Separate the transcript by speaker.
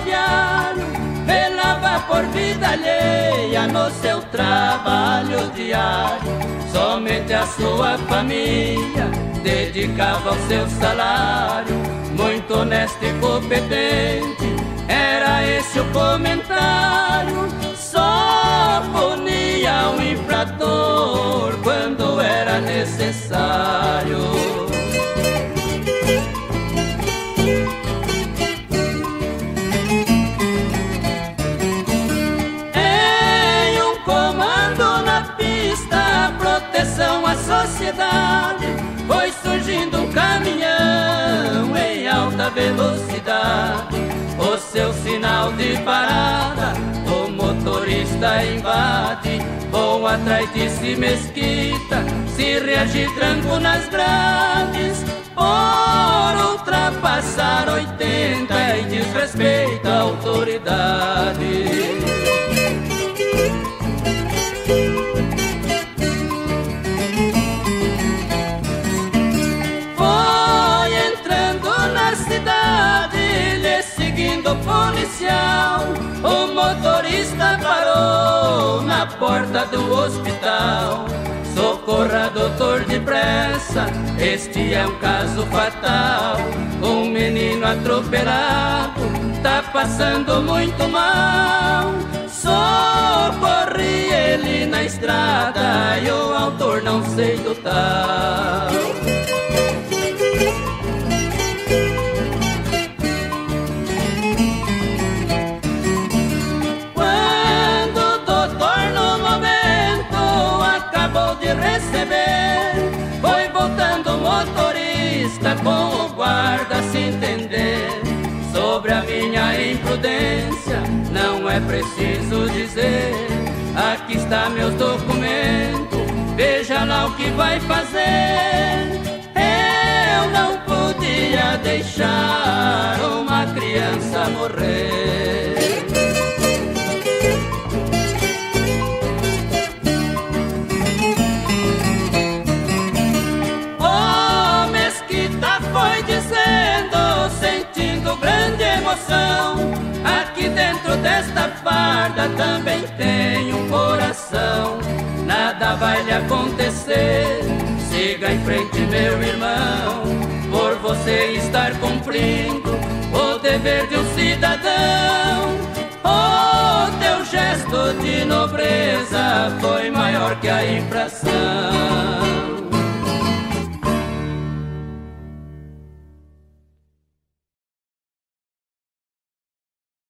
Speaker 1: rodoviário, velava por vida alheia no seu trabalho diário. Somente a sua família dedicava o seu salário, muito honesto e competente, era esse o comentário. Só punia o infrator quando era necessário. Proteção à sociedade, foi surgindo um caminhão em alta velocidade. O seu sinal de parada, o motorista invade. Vou atrás de si mesquita, se reagir tranco nas grades. Por ultrapassar 80 e desrespeita a autoridade. Policial, o motorista parou na porta do hospital. Socorra, doutor, depressa, este é um caso fatal. Um menino atropelado, tá passando muito mal. Socorri ele na estrada e o autor não sei do tal. Receber, foi voltando o motorista com o guarda se entender. Sobre a minha imprudência não é preciso dizer. Aqui está meus documentos, veja lá o que vai fazer. Eu não podia deixar uma criança morrer. Grande emoção, aqui dentro desta farda também tem um coração. Nada vai lhe acontecer, siga em frente, meu irmão, por você estar cumprindo o dever de um cidadão. O teu gesto de nobreza foi maior que a infração.